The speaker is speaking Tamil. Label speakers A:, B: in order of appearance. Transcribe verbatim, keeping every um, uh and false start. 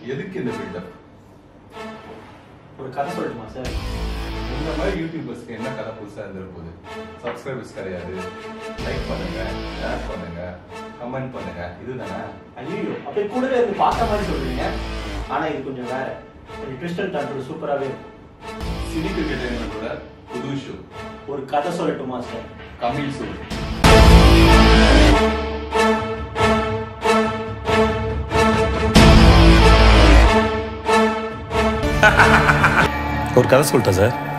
A: எதுக்கு இந்த பில்டப்?
B: ஒரு கதை சொல்லட்டுமா சார்?
A: இந்த மாதிரி யூடியூபர்ஸ்க்கு என்ன கதை புதுசாக இருந்துட போகுது? சப்ஸ்கிரைபர்ஸ் கிடையாது, லைக் பண்ணுங்க, ஷேர் பண்ணுங்க, கமெண்ட் பண்ணுங்க, இதுதானே?
B: ஐயோ அப்படியே கூடவே இருந்து பார்த்த மாதிரி சொல்றீங்க. ஆனா இது கொஞ்சம் வேற, கொஞ்சம் ட்விஸ்ட் அண்ட் டர்ன் சூப்பராகவே இருக்கும்.
A: சினி என்டர்டைன்மெண்டோட புது ஷோ.
B: ஒரு கதை சொல்லட்டுமா சார்?
A: Coming soon.
C: ஒரு கதை சொல்லிட்டேன் சார்.